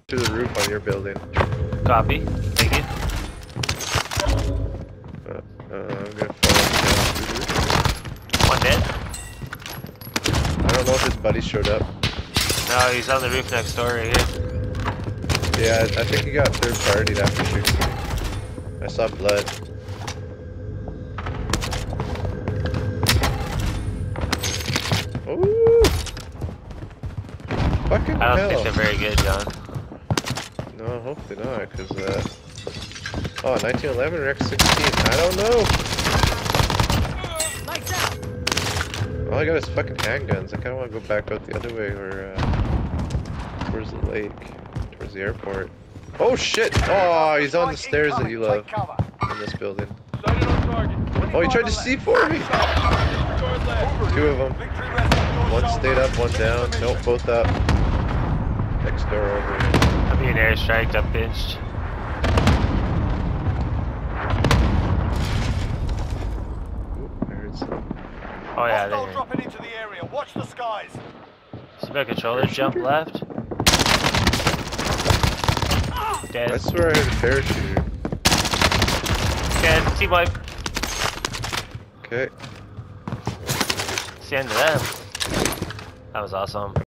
to the roof on your building. Copy. Thank you. I'm gonna fall down through the roof. One dead. I don't know if his buddy showed up. No, he's on the roof next door right here. Yeah, I think he got third partied after shooting me. I saw blood. Ooh! Fucking I don't hell. think they're very good, John. No, hopefully not, because, oh, 1911 or X16, I don't know! All I got is fucking handguns. I kinda wanna go back out the other way, or, towards the lake, towards the airport. Oh shit! Oh, he's on the stairs that you love, in this building. Oh, he tried to C4 me! Two of them. One stayed up, one down. Nope, both up. Next door over here. I'm being airstriked, I'm pinched. Ooh, I heard some. Oh yeah, Hostile there. dropping into the area. Watch the skies. See my controller jump left. Dead. I swear I heard a parachuter. Dead. T-wipe. Okay. It's the end of them. That was awesome.